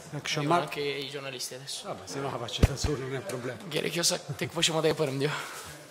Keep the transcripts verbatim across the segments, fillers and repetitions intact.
Akşamlar. Anche i giornalisti adesso. Vabbè, se no la faccio da solo, non è un problema. Gerekiyorsa tek başıma da yaparım diyor.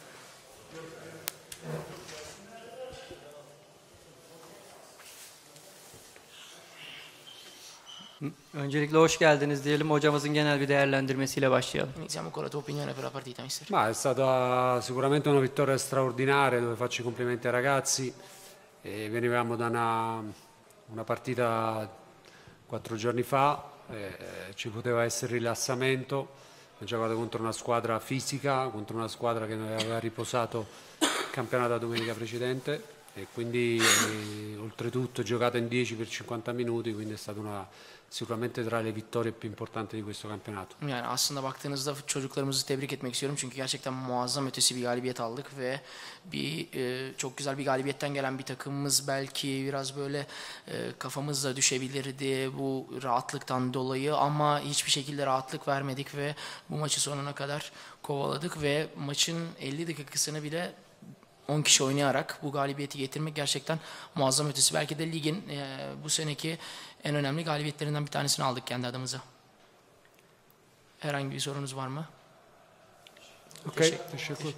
Öncelikle hoş geldiniz diyelim. Hocamızın genel bir değerlendirmesiyle başlayalım. Iniziamo con la tua opinione per la partita, mister. Ma è stata sicuramente una vittoria straordinaria dove faccio i complimenti ai ragazzi. E venivamo da una, una partita quattro giorni fa, e ci poteva essere rilassamento. Abbiamo giocato contro una squadra fisica, contro una squadra che aveva riposato il campionato la domenica precedente e quindi e, oltretutto giocato in dieci per cinquanta minuti, quindi è stata una, sicuramente tra le vittorie più importanti di questo campionato. Yani aslında baktığınızda çocuklarımızı tebrik etmek istiyorum çünkü gerçekten muazzam ötesi bir galibiyet aldık ve bir e, çok güzel bir galibiyetten gelen bir takımımız belki biraz böyle e, kafamızla düşebilirdi bu rahatlıktan dolayı ama hiçbir şekilde rahatlık vermedik ve bu maçı sonuna kadar kovaladık ve maçın elli dakikasını bile on kişi oynayarak bu galibiyeti getirmek gerçekten muazzam ötesi. Belki de ligin e, bu seneki en önemli galibiyetlerinden bir tanesini aldık kendi adımıza. Herhangi bir sorunuz var mı? Ok, Teşekkür.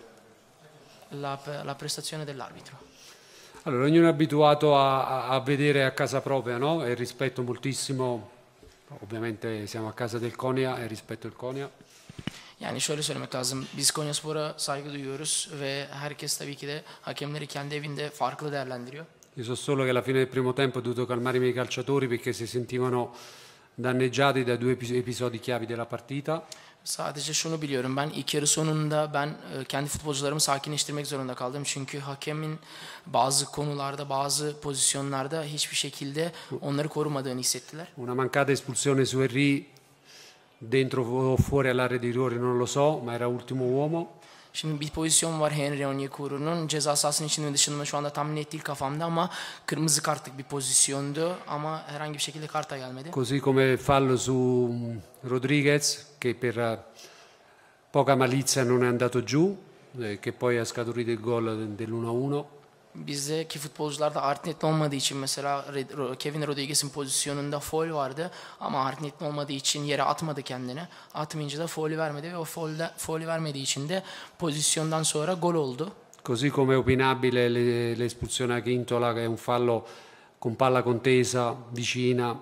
La, la prestazione dell'arbitro. Allora, ognuno è abituato a, a, a vedere a casa propria, no? E rispetto moltissimo, ovviamente siamo a casa del Konya e rispetto il Konya. Yani şöyle söylemek lazım. Biz Konyaspor'a saygı duyuyoruz ve herkes tabii ki de hakemleri kendi evinde farklı değerlendiriyor. Io so solo che alla fine del primo tempo ho dovuto calmare i miei calciatori perché si sentivano danneggiati da due episodi chiavi della partita. Sadece şunu biliyorum, ben ilk yarı sonunda ben kendi futbolcularımı sakinleştirmek zorunda kaldım. Çünkü hakemin bazı konularda, bazı pozisyonlarda hiçbir şekilde onları korumadığını hissettiler. Una mancata espulsione su Henry dentro o fuori all'area di rigore non lo so, ma era ultimo uomo. Şimdi bir pozisyon var Henry Onyekuru'nun ceza sahasının içinde mi dışında mı şu anda tam net değil kafamda ama kırmızı kartlık bir pozisyondu ama herhangi bir şekilde karta gelmedi. Così come fallo su Rodriguez che per poca malizia non è andato giù, eh, che poi ha scaturito il gol dell'uno a uno. Bizdeki futbolcularda art netli olmadığı için mesela Kevin Rodriguez'in pozisyonunda faul vardı ama art netli olmadığı için yere atmadı kendini. Atmayınca da faulü vermedi ve o faulü, faulü vermediği için de pozisyondan sonra gol oldu. Così come opinabile l'espulsione a Quintola che è un fallo con palla contesa vicina,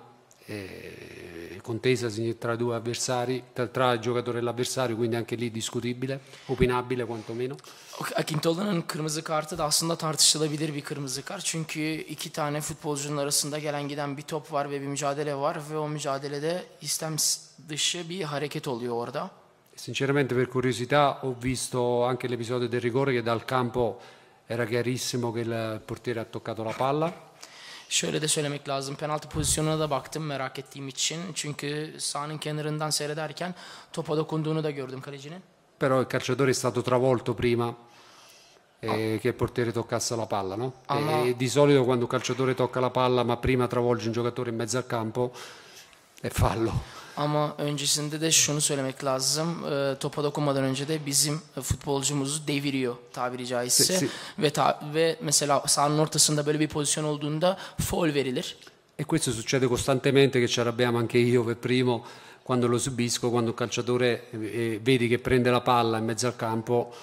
eh, contesa tra due avversari, tra, tra il giocatore e l'avversario, quindi anche lì discutibile, opinabile quantomeno. Akintola'nın kırmızı kartı da aslında tartışılabilir bir kırmızı kart. Çünkü iki tane futbolcunun arasında gelen giden bir top var ve bir mücadele var ve o mücadelede istem dışı bir hareket oluyor orada. Sinceramente per curiosità ho visto anche l'episodio del rigore che dal campo era chiarissimo che il portiere ha toccato la palla. Şöyle de söylemek lazım. Penaltı pozisyonuna da baktım merak ettiğim için. Çünkü sahanın kenarından seyrederken topa dokunduğunu da gördüm kalecinin. Però il calciatore è stato travolto prima eh, che il portiere toccasse la palla, no? Ama, e di solito quando un calciatore tocca la palla ma prima travolge un giocatore in mezzo al campo è fallo. Ama öncesinde de şunu söylemek lazım. E, topa dokunmadan önce de bizim futbolcumuzu deviriyor tabiri caizse. Si, si. Ve, ta, ve mesela sahanın ortasında böyle bir pozisyon olduğunda faul verilir. E questo succede costantemente, che ci arrabbiamo anche io per primo quando lo subisco, quando un calciatore eh, vedi che prende la palla in mezzo al campo,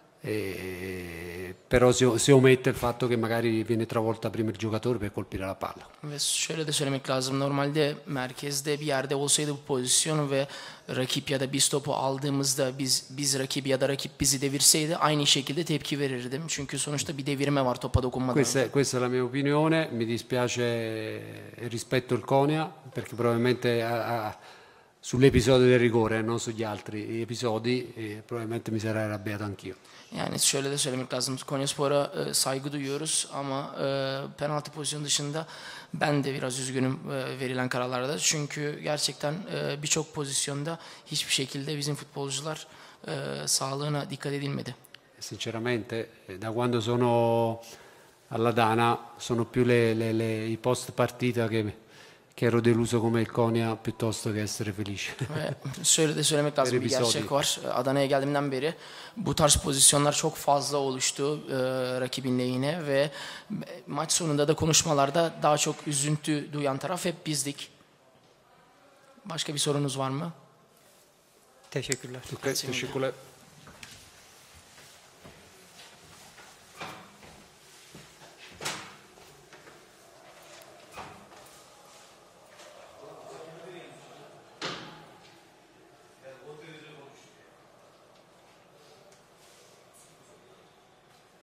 eh, però si, si omette il fatto che magari viene travolta prima il giocatore per colpire la palla. Ve şöyle de söylemek lazım. Normalde merkezde bir yerde olsaydı bu pozisyon ve rakip ya da biz topu aldığımızda biz biz rakibi ya da rakip bizi devirseydi aynı şekilde tepki verirdim. Çünkü sonuçta bir devirme var topa dokunmadan. Questa, questa è la mia opinione, mi dispiace e rispetto il Konya perché probabilmente ha, ha, sull'episodio del rigore, non sugli altri episodi, e probabilmente mi sarei arrabbiato anch'io. Yani şöyle de söylemek lazım. Konyaspor'a e, saygı duyuyoruz ama e, penaltı pozisyonu dışında ben de biraz üzgünüm e, verilen kararlarda. Çünkü gerçekten e, birçok pozisyonda hiçbir şekilde bizim futbolcular e, sağlığına dikkat edilmedi. Sinceramente, da quando sono alla Dana sono più le, le, le, i post partita che che ero deluso come il Konya piuttosto che essere felice. Ve şöyle de söylemek lazım, bir gerçek var. Adana'ya geldiğimden beri bu tarz pozisyonlar çok fazla oluştu e, rakibin lehine ve maç sonunda da konuşmalarda daha çok üzüntü duyan taraf hep bizdik. Başka bir sorunuz var mı? Teşekkürler. Ok, teşekkürler.